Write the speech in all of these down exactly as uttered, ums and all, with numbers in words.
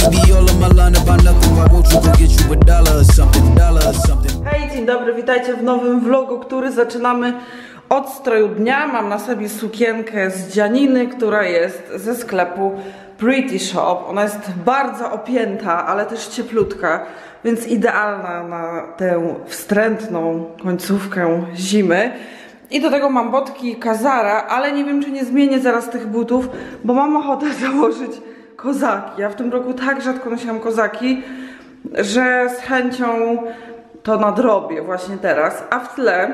Hej, dzień dobry, witajcie w nowym vlogu, który zaczynamy od stroju dnia. Mam na sobie sukienkę z dzianiny, która jest ze sklepu Pretty Shop. Ona jest bardzo opięta, ale też cieplutka, więc idealna na tę wstrętną końcówkę zimy. I do tego mam botki Kazara, ale nie wiem, czy nie zmienię zaraz tych butów, bo mam ochotę założyć kozaki. Ja w tym roku tak rzadko nosiłam kozaki, że z chęcią to nadrobię właśnie teraz. A w tle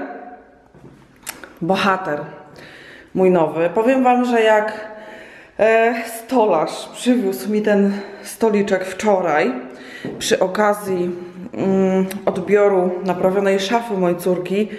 bohater mój nowy. Powiem wam, że jak e, stolarz przywiózł mi ten stoliczek wczoraj przy okazji mm, odbioru naprawionej szafy mojej córki,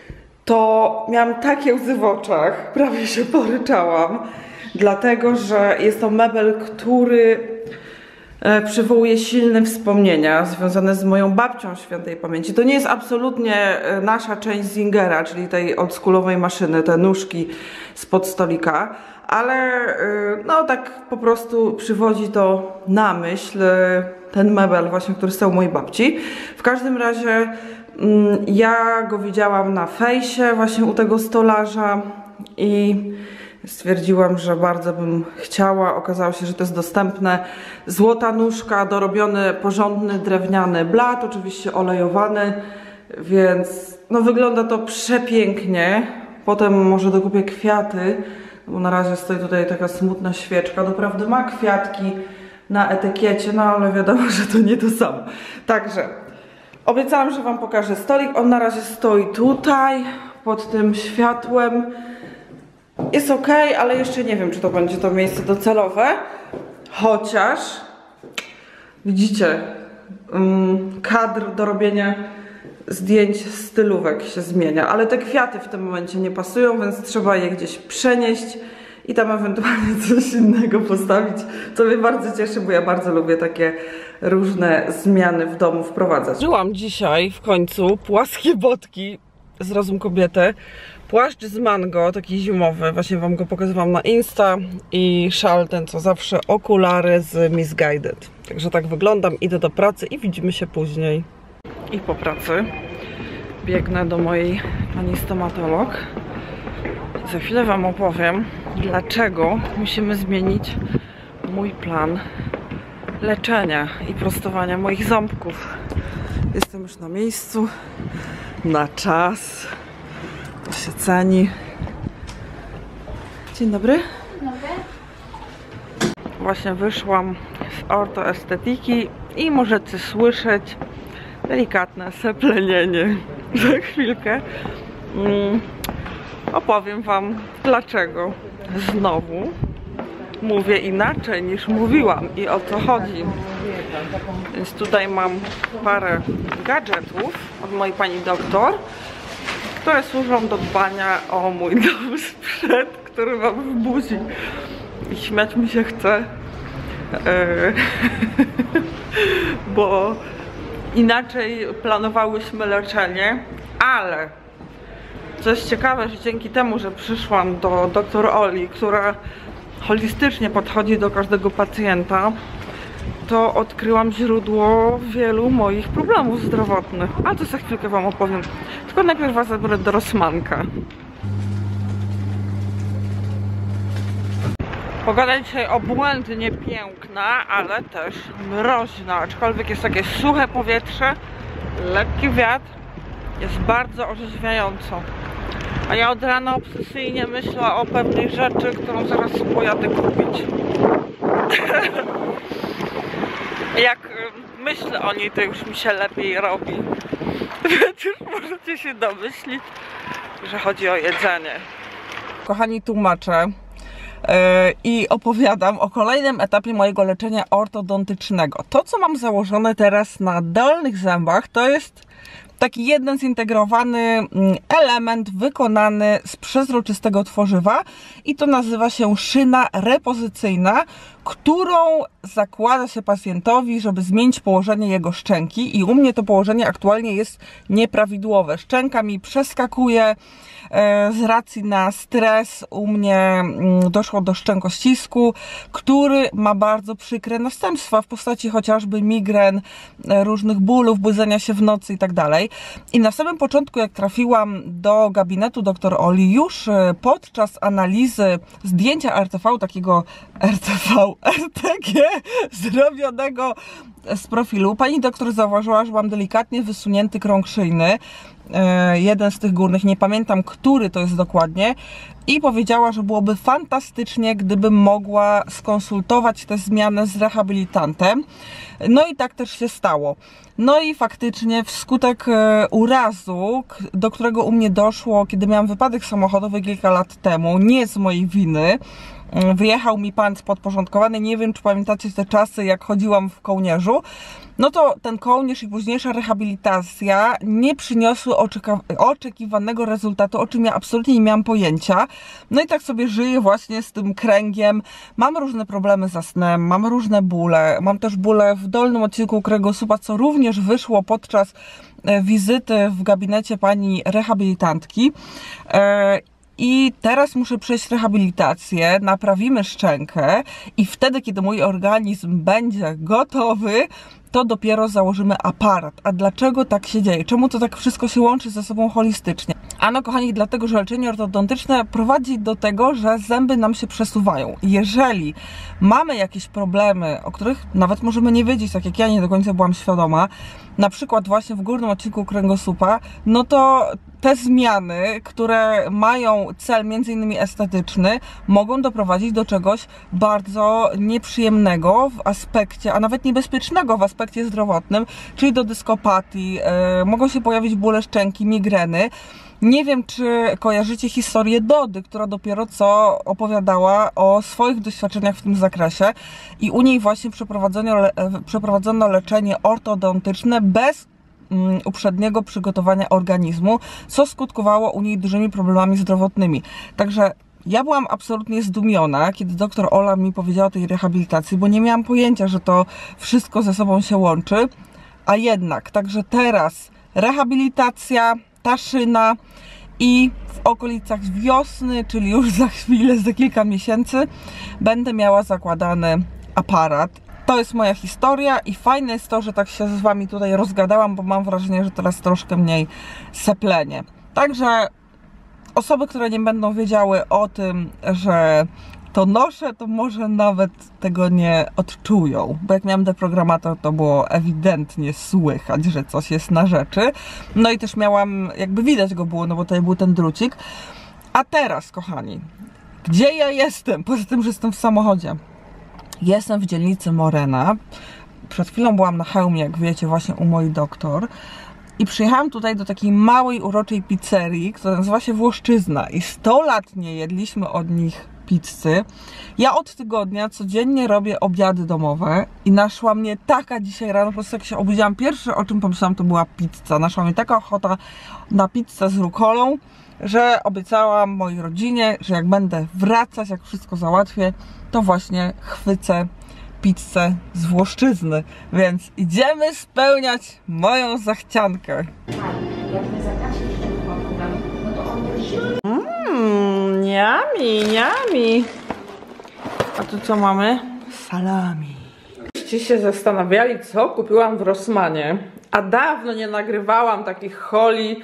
to miałam takie łzy w oczach, prawie się poryczałam, dlatego że jest to mebel, który e, przywołuje silne wspomnienia związane z moją babcią świętej pamięci. To nie jest absolutnie e, nasza część Zingera, czyli tej oldschoolowej maszyny, te nóżki spod stolika, ale e, no tak po prostu przywodzi to na myśl e, ten mebel właśnie, który stał u mojej babci. W każdym razie ja go widziałam na fejsie właśnie u tego stolarza i stwierdziłam, że bardzo bym chciała. Okazało się, że to jest dostępne. Złota nóżka, dorobiony porządny drewniany blat, oczywiście olejowany, więc no wygląda to przepięknie. Potem może dokupię kwiaty, bo na razie stoi tutaj taka smutna świeczka. Doprawdy ma kwiatki na etykiecie, no ale wiadomo, że to nie to samo. Także obiecałam, że wam pokażę stolik. On na razie stoi tutaj, pod tym światłem. Jest ok, ale jeszcze nie wiem, czy to będzie to miejsce docelowe. Chociaż, widzicie, um, kadr do robienia zdjęć stylówek się zmienia. Ale te kwiaty w tym momencie nie pasują, więc trzeba je gdzieś przenieść i tam ewentualnie coś innego postawić, co mnie bardzo cieszy, bo ja bardzo lubię takie różne zmiany w domu wprowadzać. Żyłam dzisiaj w końcu płaskie botki z Rozum Kobiety, płaszcz z mango, taki zimowy, właśnie wam go pokazywałam na Insta, i szal ten co zawsze, okulary z Missguided. Także tak wyglądam, idę do pracy i widzimy się później. I po pracy biegnę do mojej pani stomatolog. Za chwilę wam opowiem, dlaczego musimy zmienić mój plan leczenia i prostowania moich ząbków. Jestem już na miejscu, na czas. To się ceni. Dzień dobry. Dzień dobry. Właśnie wyszłam z ortoestetyki i możecie słyszeć delikatne seplenienie. Za chwilkę mm, opowiem wam, dlaczego znowu mówię inaczej niż mówiłam i o co chodzi. Więc tutaj mam parę gadżetów od mojej pani doktor, które służą do dbania o mój nowy sprzęt, który mam w buzi. I śmiać mi się chce, yy, bo inaczej planowałyśmy leczenie, ale co jest ciekawe, że dzięki temu, że przyszłam do doktor Oli, która holistycznie podchodzi do każdego pacjenta, to odkryłam źródło wielu moich problemów zdrowotnych. A to za chwilkę wam opowiem. Tylko najpierw was zabiorę do Rossmanka. Pogoda dzisiaj obłędnie piękna, ale też mroźna. Aczkolwiek jest takie suche powietrze, lekki wiatr, jest bardzo orzeźwiająco. A ja od rana obsesyjnie myślę o pewnej rzeczy, którą zaraz pojadę kupić. Jak myślę o niej, to już mi się lepiej robi. Więc już możecie się domyślić, że chodzi o jedzenie. Kochani, tłumaczę yy, i opowiadam o kolejnym etapie mojego leczenia ortodontycznego. To, co mam założone teraz na dolnych zębach, to jest taki jeden zintegrowany element wykonany z przezroczystego tworzywa i to nazywa się szyna repozycyjna, którą zakłada się pacjentowi, żeby zmienić położenie jego szczęki i u mnie to położenie aktualnie jest nieprawidłowe. Szczęka mi przeskakuje z racji na stres, u mnie doszło do szczękościsku, który ma bardzo przykre następstwa w postaci chociażby migren, różnych bólów, budzenia się w nocy i tak dalej. I na samym początku, jak trafiłam do gabinetu dr Oli, już podczas analizy zdjęcia R T V, takiego R T V, R T G zrobionego z profilu, pani doktor zauważyła, że mam delikatnie wysunięty krąg szyjny, jeden z tych górnych, nie pamiętam, który to jest dokładnie, i powiedziała, że byłoby fantastycznie, gdybym mogła skonsultować tę zmianę z rehabilitantem. No i tak też się stało. No i faktycznie wskutek urazu, do którego u mnie doszło, kiedy miałam wypadek samochodowy kilka lat temu, nie z mojej winy, wyjechał mi pan spodporządkowany, nie wiem, czy pamiętacie te czasy, jak chodziłam w kołnierzu, no to ten kołnierz i późniejsza rehabilitacja nie przyniosły oczekiwanego rezultatu, o czym ja absolutnie nie miałam pojęcia. No i tak sobie żyję właśnie z tym kręgiem. Mam różne problemy ze snem, mam różne bóle, mam też bóle w dolnym odcinku kręgosłupa, co również wyszło podczas wizyty w gabinecie pani rehabilitantki. I teraz muszę przejść rehabilitację, naprawimy szczękę i wtedy, kiedy mój organizm będzie gotowy, to dopiero założymy aparat. A dlaczego tak się dzieje? Czemu to tak wszystko się łączy ze sobą holistycznie? Ano, kochani, dlatego, że leczenie ortodontyczne prowadzi do tego, że zęby nam się przesuwają. Jeżeli mamy jakieś problemy, o których nawet możemy nie wiedzieć, tak jak ja nie do końca byłam świadoma, na przykład właśnie w górnym odcinku kręgosłupa, no to te zmiany, które mają cel między innymi estetyczny, mogą doprowadzić do czegoś bardzo nieprzyjemnego w aspekcie, a nawet niebezpiecznego w aspekcie zdrowotnym, czyli do dyskopatii, yy, mogą się pojawić bóle szczęki, migreny. Nie wiem, czy kojarzycie historię Dody, która dopiero co opowiadała o swoich doświadczeniach w tym zakresie i u niej właśnie przeprowadzono, le przeprowadzono leczenie ortodontyczne bez um, uprzedniego przygotowania organizmu, co skutkowało u niej dużymi problemami zdrowotnymi. Także ja byłam absolutnie zdumiona, kiedy doktor Ola mi powiedziała o tej rehabilitacji, bo nie miałam pojęcia, że to wszystko ze sobą się łączy, a jednak, także teraz rehabilitacja, ta szyna i w okolicach wiosny, czyli już za chwilę, za kilka miesięcy, będę miała zakładany aparat. To jest moja historia i fajne jest to, że tak się z wami tutaj rozgadałam, bo mam wrażenie, że teraz troszkę mniej seplenie. Także osoby, które nie będą wiedziały o tym, że to noszę, to może nawet tego nie odczują, bo jak miałam deprogramator, to było ewidentnie słychać, że coś jest na rzeczy. No i też miałam, jakby widać go było, no bo tutaj był ten drucik. A teraz, kochani, gdzie ja jestem? Poza tym, że jestem w samochodzie. Jestem w dzielnicy Morena. Przed chwilą byłam na Chełmie, jak wiecie, właśnie u mojej doktor. I przyjechałam tutaj do takiej małej, uroczej pizzerii, która nazywa się Włoszczyzna. I sto lat nie jedliśmy od nich pizzy. Ja od tygodnia codziennie robię obiady domowe i naszła mnie taka dzisiaj rano, po prostu jak się obudziłam, pierwsze o czym pomyślałam, to była pizza. Naszła mnie taka ochota na pizzę z rukolą, że obiecałam mojej rodzinie, że jak będę wracać, jak wszystko załatwię, to właśnie chwycę pizzę z Włoszczyzny. Więc idziemy spełniać moją zachciankę. Mmm, niami, niami. A tu co mamy? Salami. Ci się zastanawiali, co kupiłam w Rossmanie, a dawno nie nagrywałam takich holi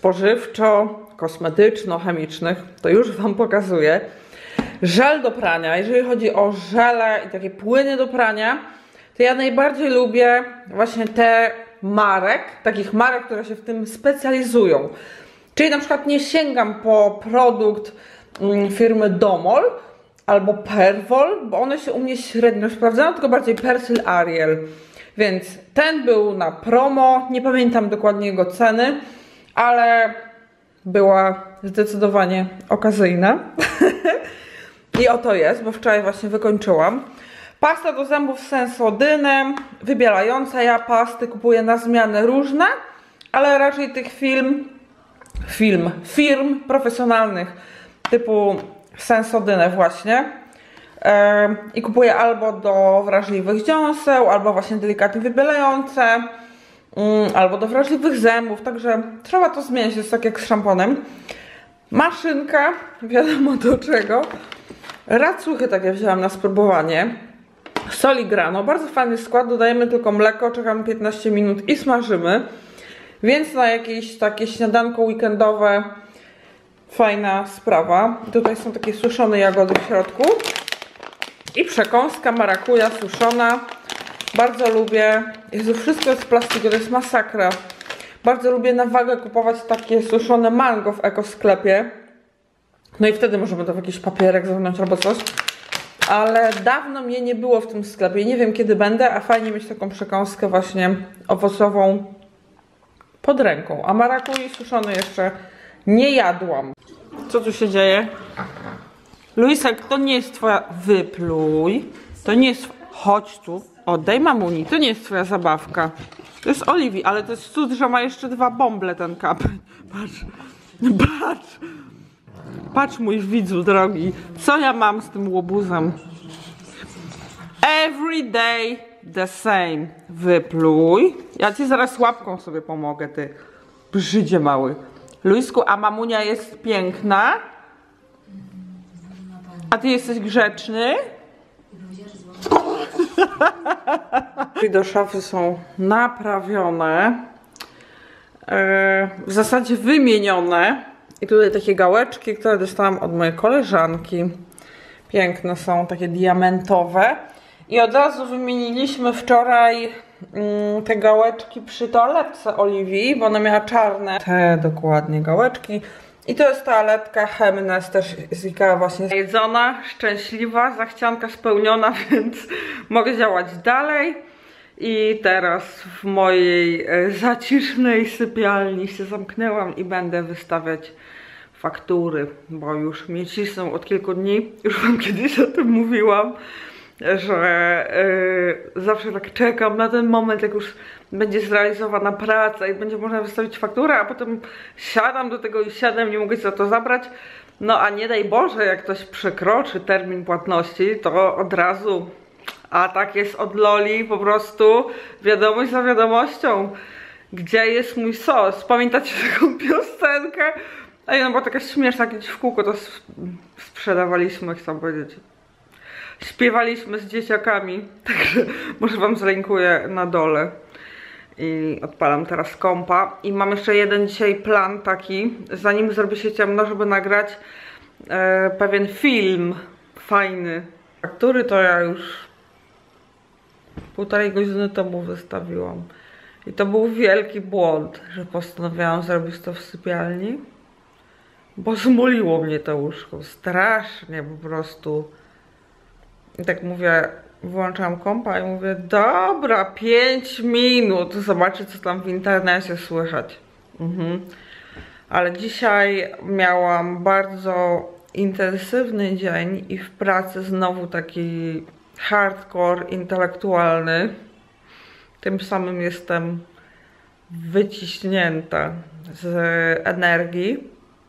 spożywczo-kosmetyczno-chemicznych, to już wam pokazuję. Żel do prania. Jeżeli chodzi o żele i takie płyny do prania, to ja najbardziej lubię właśnie te marek, takich marek, które się w tym specjalizują. Czyli na przykład nie sięgam po produkt firmy Domol albo Perwoll, bo one się u mnie średnio sprawdzają, tylko bardziej Persil Ariel. Więc ten był na promo, nie pamiętam dokładnie jego ceny, ale była zdecydowanie okazyjna. I oto jest, bo wczoraj właśnie wykończyłam. Pasta do zębów z Sensodynem, wybielająca. Ja pasty kupuję na zmianę różne, ale raczej tych film, film, firm profesjonalnych typu Sensodynę właśnie. Yy, I kupuję albo do wrażliwych dziąseł, albo właśnie delikatnie wybielające, yy, albo do wrażliwych zębów, także trzeba to zmieniać, jest tak jak z szamponem. Maszynka, wiadomo do czego. Racuchy takie wzięłam na spróbowanie. Soli grano, bardzo fajny skład, dodajemy tylko mleko, czekamy piętnaście minut i smażymy. Więc na jakieś takie śniadanko weekendowe fajna sprawa. Tutaj są takie suszone jagody w środku. I przekąska marakuja suszona. Bardzo lubię. Jezu, wszystko jest w plastiku, to jest masakra. Bardzo lubię na wagę kupować takie suszone mango w ekosklepie. No i wtedy możemy to w jakiś papierek zawinąć albo coś. Ale dawno mnie nie było w tym sklepie. Nie wiem kiedy będę, a fajnie mieć taką przekąskę właśnie owocową pod ręką. A marakui suszony jeszcze nie jadłam. Co tu się dzieje? Luisek, to nie jest twoja... Wypluj. To nie jest... Chodź tu. Oddaj mamuni. To nie jest twoja zabawka. To jest Oliwii, ale to jest cud, że ma jeszcze dwa bąble ten kap. Patrz. Patrz. Patrz, mój widzu drogi. Co ja mam z tym łobuzem? Every day the same. Wypluj. Ja ci zaraz łapką sobie pomogę, ty brzydzie mały. Luisku, a mamunia jest piękna? A ty jesteś grzeczny? I do szafy są naprawione. W zasadzie wymienione. I tutaj takie gałeczki, które dostałam od mojej koleżanki. Piękne są, takie diamentowe. I od razu wymieniliśmy wczoraj mm, te gałeczki przy toaletce Oliwii, bo ona miała czarne. Te dokładnie gałeczki. I to jest toaletka Hemnes, też z Ikea właśnie jedzona, szczęśliwa, zachcianka spełniona, więc mogę działać dalej. I teraz w mojej zacisznej sypialni się zamknęłam i będę wystawiać faktury, bo już mnie cisną od kilku dni. Już wam kiedyś o tym mówiłam, że yy, zawsze tak czekam na ten moment, jak już będzie zrealizowana praca i będzie można wystawić fakturę, a potem siadam do tego i siadam, nie mogę się za to zabrać. No a nie daj Boże, jak ktoś przekroczy termin płatności, to od razu... A tak jest od Loli, po prostu wiadomość za wiadomością. Gdzie jest mój sos? Pamiętacie taką piosenkę? A ja, no była taka śmieszna, kiedyś w kółko to sprzedawaliśmy, chcę powiedzieć. Śpiewaliśmy z dzieciakami, także może wam zlinkuję na dole. I odpalam teraz kompa. I mam jeszcze jeden dzisiaj plan taki, zanim zrobi się ciemno, żeby nagrać e, pewien film fajny. Który to ja już półtorej godziny temu wystawiłam. I to był wielki błąd, że postanowiłam zrobić to w sypialni. Bo zmuliło mnie to łóżko. Strasznie po prostu. I tak mówię, włączam kompa i mówię, dobra, pięć minut, zobaczę co tam w internecie słychać. Mhm. Ale dzisiaj miałam bardzo intensywny dzień i w pracy znowu taki hardcore intelektualny. Tym samym jestem wyciśnięta z energii.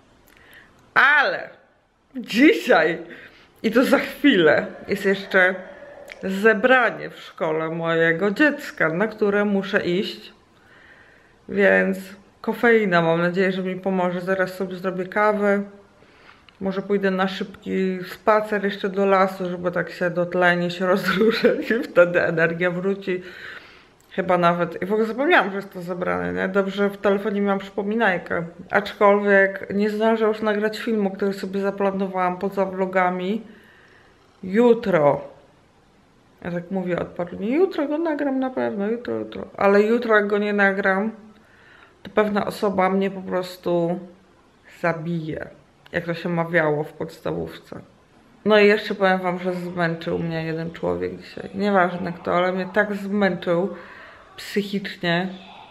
Ale dzisiaj i to za chwilę jest jeszcze zebranie w szkole mojego dziecka, na które muszę iść. Więc kofeina, mam nadzieję, że mi pomoże. Zaraz sobie zrobię kawę. Może pójdę na szybki spacer jeszcze do lasu, żeby tak się dotleni, się rozruszać i wtedy energia wróci. Chyba nawet, i w ogóle zapomniałam, że jest to zebrane, nie? Dobrze, w telefonie miałam przypominajkę. Aczkolwiek nie zdążę już nagrać filmu, który sobie zaplanowałam poza vlogami. Jutro. Ja tak mówię odpadnie, jutro go nagram na pewno, jutro, jutro. Ale jutro jak go nie nagram, to pewna osoba mnie po prostu zabije. Jak to się mawiało w podstawówce. No i jeszcze powiem wam, że zmęczył mnie jeden człowiek dzisiaj. Nieważne kto, ale mnie tak zmęczył psychicznie,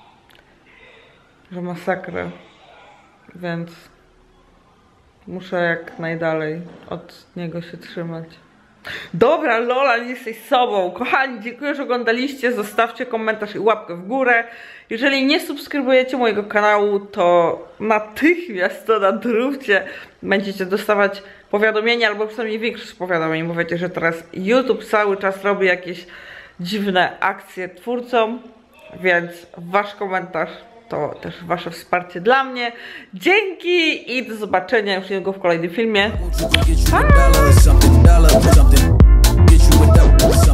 że masakra. Więc muszę jak najdalej od niego się trzymać. Dobra, Lola, nie jesteś sobą. Kochani, dziękuję, że oglądaliście. Zostawcie komentarz i łapkę w górę. Jeżeli nie subskrybujecie mojego kanału, to natychmiast to nadróbcie. Będziecie dostawać powiadomienia, albo przynajmniej większość powiadomień, bo wiecie, że teraz YouTube cały czas robi jakieś dziwne akcje twórcom, więc wasz komentarz to też wasze wsparcie dla mnie. Dzięki i do zobaczenia już niedługo w kolejnym filmie. Pa!